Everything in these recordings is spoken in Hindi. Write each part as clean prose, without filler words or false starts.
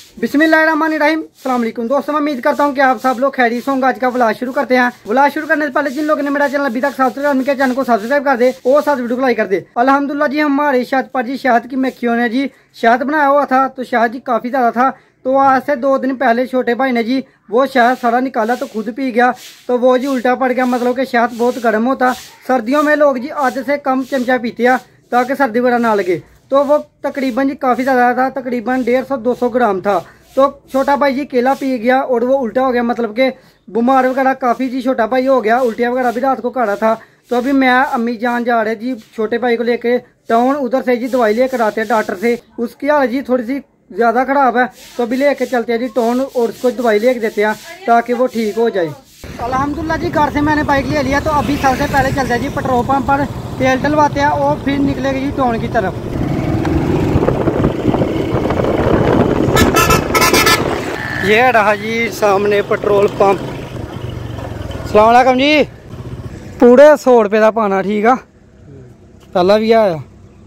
बिस्मिल्लाहिर्रहमानिर्रहीम। अस्सलाम वालेकुम दोस्तों, मैं उम्मीद करता हूँ कि आप सब लोग खैरियत होंगे। आज का व्लॉग शुरू करते हैं। व्लॉग शुरू करने से पहले जिन लोगों ने मेरा चैनल अभी तक सब्सक्राइब के चैनल को सब्सक्राइब कर दे और साथ वीडियो को लाइक कर दे। अल्हम्दुलिल्लाह जी, हमारे शहद पर जी शहद की मक्खियों ने जी शहद बनाया हुआ था, तो शहद जी काफी ज्यादा था। तो आज से 2 दिन पहले छोटे भाई ने जी वो शहद सारा निकाला तो खुद पी गया, तो वो जी उल्टा पड़ गया। मतलब कि शहद बहुत गर्म होता, सर्दियों में लोग जी आधे से कम चमचा पीते हैं ताकि सर्दी वगैरह ना लगे। तो वो तकरीबन जी काफी ज्यादा था, तकरीबन 150-200 ग्राम था। तो छोटा भाई जी केला पी गया और वो उल्टा हो गया, मतलब के बीमार वगैरह काफी जी छोटा भाई हो गया। उल्टियाँ वगैरह भी रात को काढ़ा था। तो अभी मैं अम्मी जान जा रहे जी छोटे भाई को लेके टाउन, उधर से जी दवाई लेकर आते हैं डॉक्टर से। उसकी हालत जी थोड़ी सी ज्यादा खराब है, तो अभी लेके चलते हैं जी टाउन और उसको दवाई लेके देते हैं ताकि वो ठीक हो जाए। अल्हम्दुलिल्लाह जी, घर से मैंने बाइक ले लिया, तो अभी सबसे पहले चलते हैं जी पेट्रोल पंप पर तेल डलवाते हैं और फिर निकलेंगे जी टाउन की तरफ। ये रहा जी सामने पेट्रोल पंप। अस्सलाम वालेकुम जी। पूरे 100 रुपये का पाना, ठीक है, पहला भी आया।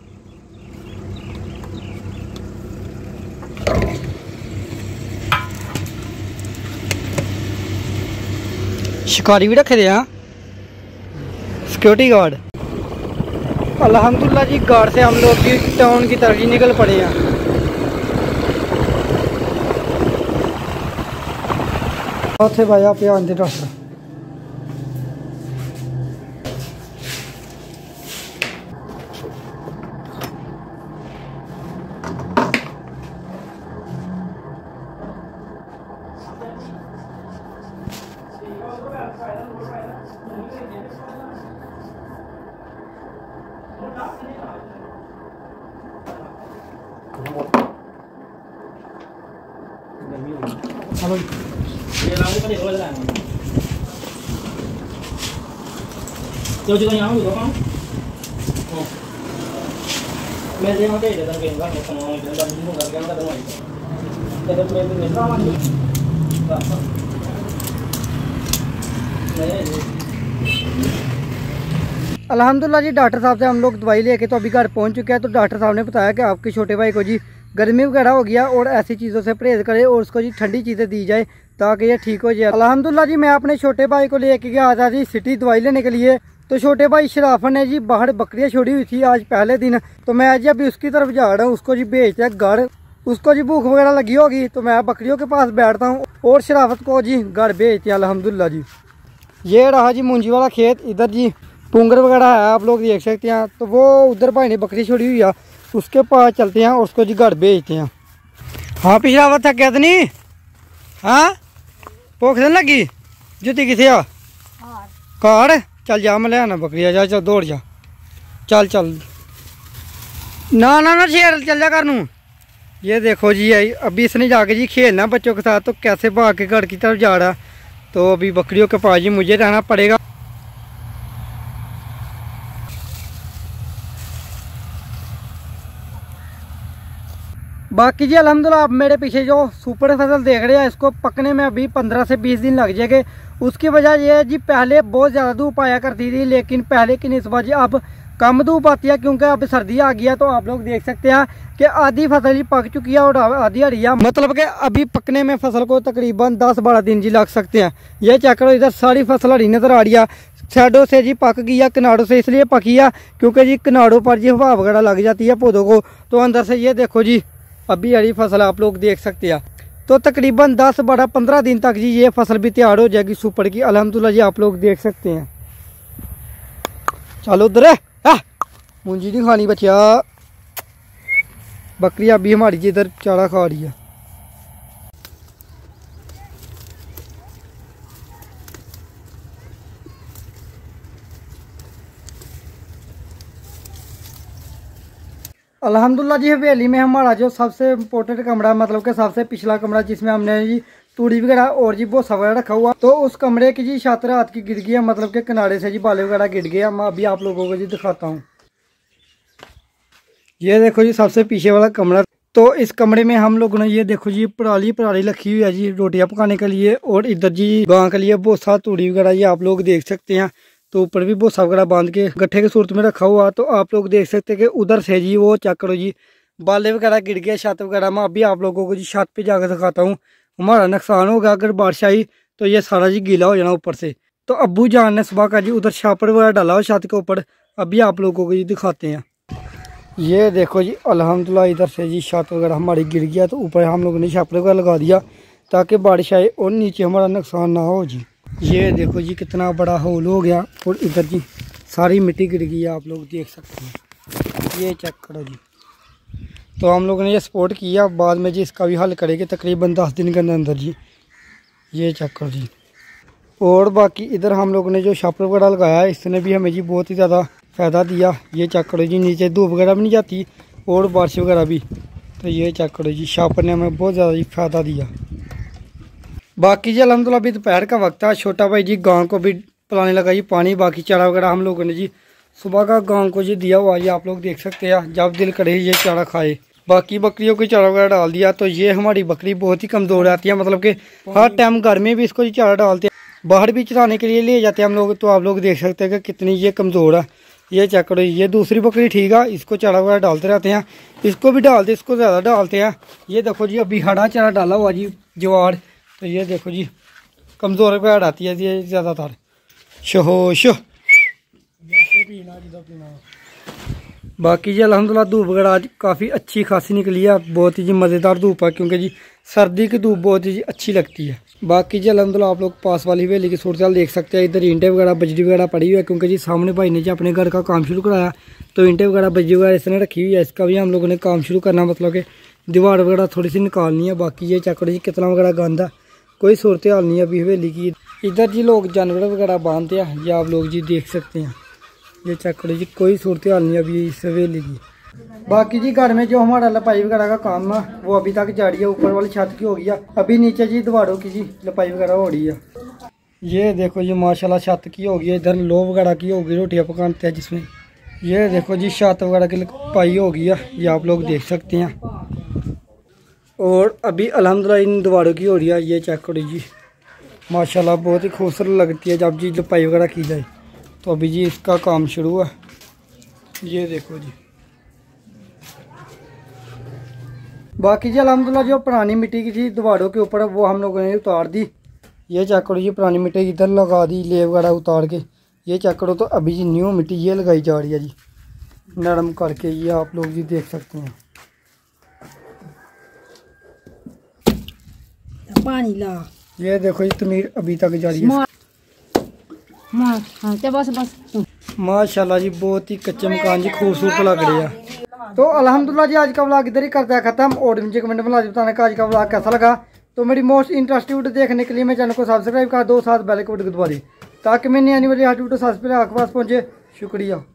शिकारी भी रखे थे हैं, सिक्योरिटी गार्ड। अल्हम्दुलिल्लाह जी, गार्ड से हम लोग भी टाउन की तरफ ही निकल पड़े हैं। से भाई आप यहाँ आते doctor. Yo juga nyamuk juga kan? Oh, meja yang ada di dalam game kan, sama orang dalam game kan, game kan ada lagi. Jadi meja ramah ni. अल्हम्दुलिल्लाह जी, डॉक्टर साहब से हम लोग दवाई लेके तो अभी घर पहुंच चुके हैं। तो डॉक्टर साहब ने बताया कि आपके छोटे भाई को जी गर्मी वगैरह हो गया और ऐसी चीज़ों से परहेज करे और उसको जी ठंडी चीज़ें दी जाए ताकि ये ठीक हो जाए। अल्हम्दुलिल्लाह जी, मैं अपने छोटे भाई को लेके गया था जी सिटी दवाई लेने के लिए। तो छोटे भाई शराफन ने जी बाहर बकरियां छोड़ी हुई थी आज पहले दिन, तो मैं जी अभी उसकी तरफ जा रहा हूँ। उसको जी भेजते हैं घर, उसको जी भूख वगैरह लगी होगी, तो मैं बकरियों के पास बैठता हूँ और शराफत को जी घर भेजते हैं। अल्हम्दुलिल्लाह जी, ये रहा जी मुंजी वाला खेत, इधर जी पुंगर वगैरह है, आप लोग देख सकते हैं। तो वो उधर भाई ने बकरी छोड़ी हुई है, उसके पास चलते हैं और उसको जी घर भेजते हैं। हाँ पिछरावत है कितनी? हाँ भूख नहीं लगी? जुती किथे आ कार? चल जा, मैं ले आना बकरिया, जा चल दौड़ जा, चल चल। ना ना ना शेर, चल जा कर नू। ये देखो जी, अभी इसने जाके जी खेलना बच्चों के साथ, तो कैसे भाग के घर की तरफ जा रहा। तो अभी बकरियों के पास जी मुझे रहना पड़ेगा। बाकी जी अल्हम्दुलिल्लाह, आप मेरे पीछे जो सुपर फसल देख रहे हैं, इसको पकने में अभी 15 से 20 दिन लग जाएंगे। उसकी वजह यह है जी, पहले बहुत ज़्यादा धूप आया करती थी, लेकिन पहले की निस्बत जी अब कम धूप आती है, क्योंकि अब सर्दी आ गया। तो आप लोग देख सकते हैं कि आधी फसल जी पक चुकी है और आधी हरिया, मतलब कि अभी पकने में फसल को तकरीबन 10-12 दिन जी लग सकते हैं। ये चेक करो, इधर सारी फसल हरी नजर आ रही है। साइडों से जी पक गई है, किनारों से इसलिए पकी है क्योंकि जी किनारों पर जी हवा वगैरह लग जाती है पौधों को। तो अंदर से ये देखो जी अभी हरी फसल आप लोग देख सकते हैं। तो तकरीबन 10-12-15 दिन तक जी ये फसल भी तैयार हो जाएगी सुपर की। अल्हम्दुलिल्लाह जी, आप लोग देख सकते हैं। चलो उधर है, मुंजी नहीं खानी बच्चा, बकरी अभी हमारी जी इधर चारा खा रही है। अल्हम्दुलिल्लाह जी, हवेली में हमारा जो सबसे इम्पोर्टेंट कमरा, मतलब कि सबसे पिछला कमरा, जिसमें हमने जी तूड़ी वगैरह और जी बहुत वगैरह रखा हुआ, तो उस कमरे की जी छत रात की गिर गई है, मतलब के किनारे से जी बाले वगैरह गिर गया। मैं अभी आप लोगों को जी दिखाता हूँ। ये देखो जी सबसे पीछे वाला कमरा। तो इस कमरे में हम लोगों ने ये देखो जी पराली रखी हुई है जी रोटियां पकाने के लिए, और इधर जी गां के लिए भूसा तूड़ी वगैरह ये आप लोग देख सकते हैं। तो ऊपर भी भूसा वगैरह बांध के गट्ठे की सूरत में रखा हुआ। तो आप लोग देख सकते हैं कि उधर से जी वो चेक करो जी बाले वगैरह गिर गया छत वगैरह। मैं अभी आप लोगों को जी छत पे जाकर दिखाता हूँ। हमारा नुकसान होगा अगर बारिश आई तो ये सारा जी गीला हो जाना ऊपर से। तो अब्बू जान ने सुबह का जी उधर छापर वगैरह डाला हुआ छत के ऊपर। अभी आप लोगों को जी दिखाते हैं। ये देखो जी अल्हम्दुलिल्लाह इधर से जी छत वगैरह हमारी गिर गया। तो ऊपर हम लोगों ने छापर वगैरह लगा दिया ताकि बारिश आए और नीचे हमारा नुकसान ना हो जी। ये देखो जी कितना बड़ा होल हो गया और इधर जी सारी मिट्टी गिर गई है, आप लोग देख सकते हैं। ये चेक करो जी। तो हम लोगों ने ये सपोर्ट किया, बाद में जी इसका भी हल करेंगे तकरीबन 10 दिन के अंदर जी। ये चेक करो जी। और बाकी इधर हम लोगों ने जो छापर वगैरह लगाया है इसने भी हमें जी बहुत ही ज़्यादा फ़ायदा दिया। ये चेक करो जी, नीचे धूप वगैरह भी नहीं जाती और बारिश वगैरह भी। तो ये चेक करो जी, छापर ने हमें बहुत ज़्यादा जी फ़ायदा दिया। बाकी जी अल्हम्दुलिल्लाह अभी दोपहर का वक्त है। छोटा भाई जी गांव को भी पिलाने लगा जी पानी। बाकी चारा वगैरह हम लोगों ने जी सुबह का गांव को जी दिया हुआ, ये आप लोग देख सकते हैं। जब दिल करे ये चारा खाए। बाकी बकरियों को चारा वगैरह डाल दिया। तो ये हमारी बकरी बहुत ही कमज़ोर आती है, मतलब कि हर टाइम घर में भी इसको जी चारा डालते हैं, बाहर भी चराने के लिए ले जाते हैं हम लोग। तो आप लोग देख सकते हैं कि कितनी ये कमज़ोर है। ये चेक करो, ये दूसरी बकरी ठीक है, इसको चारा वगैरह डालते रहते हैं। इसको भी डालते, इसको ज़्यादा डालते हैं। ये देखो जी अभी हरा चारा डाला हुआ जी ज्वार। तो ये देखो जी कमज़ोर भेड़ आती है ये ज़्यादातर। शहोश। बाकी जी अल्हम्दुलिल्लाह धूप वगैरह आज काफ़ी अच्छी खासी निकली है। बहुत ही जी मज़ेदार धूप है क्योंकि जी सर्दी की धूप बहुत ही जी अच्छी लगती है। बाकी जी अल्हम्दुलिल्लाह आप लोग पास वाली हवेली की सूरत देख सकते हैं। इधर ईंटें वगैरह बजरी वगैरह पड़ी हुई है क्योंकि जी सामने भाई ने जी अपने घर का काम शुरू कराया। तो ईंटें वगैरह बजरी वगैरह इसने रखी हुई है, इसका भी हम लोगों ने काम शुरू करना, मतलब कि दीवार वगैरह थोड़ी सी निकालनी है। बाकी ये चेक करो जी कितना वगैरह गंदा, कोई सूरत हाल नहीं है अभी हवेली की। इधर जी लोग जानवर वगैरह बांधते हैं, ये आप लोग जी देख सकते हैं। ये चेक करो जी कोई सूरत हाल नहीं है अभी इस हवेली की। बाकी जी घर में जो हमारा लपाई वगैरह का काम है वो अभी तक जारी है। ऊपर वाली छत की हो गई है, अभी नीचे जी दीवारों की जी लपाई वगैरह हो रही है। ये देखो जी माशाल्लाह छत की हो गई है। इधर लो वगैरह की होगी, रोटियाँ पकाते हैं जिसमें। ये देखो जी छत वगैरह की लपाई हो गई है, ये आप लोग देख सकते हैं। और अभी अल्हम्दुलिल्लाह इन दीवारों की हो रही है। ये चेक करो जी माशाल्लाह बहुत ही खूबसूरत लगती है जब जी लपाई वगैरह की जाए। तो अभी जी इसका काम शुरू है। ये देखो जी। बाकी जी अल्हम्दुलिल्लाह जो पुरानी मिट्टी की थी दीवारों के ऊपर वो हम लोगों ने उतार दी। ये चेक करो जी पुरानी मिट्टी इधर लगा दी, ले वगैरह उतार के। ये चेक करो। तो अभी जी न्यू मिट्टी ये लगाई जा रही है जी नरम करके, ये आप लोग जी देख सकते हैं। पानी ला। ये देखो जी तमीर अभी तक जारी है। बस माशाल्लाह जी बहुत ही कच्चे मकान जी खूबसूरत लग रहे हैं। तो अल्हम्दुलिल्लाह जी आज का व्लॉग इधर ही करता है खत्म। और मुझे कमेंट में लाजमी बताना कि आज का व्लॉग कैसा लगा। तो मेरी मोस्ट इंटरेस्टिंग वीडियो देखने के लिए मेरे चैनल को सब्सक्राइब कर दो, साथ बेल आइकन को दबा दी ताकि मैं नई आने वाली हर वीडियो सबसे पहले आपके पास पहुंचे। शुक्रिया।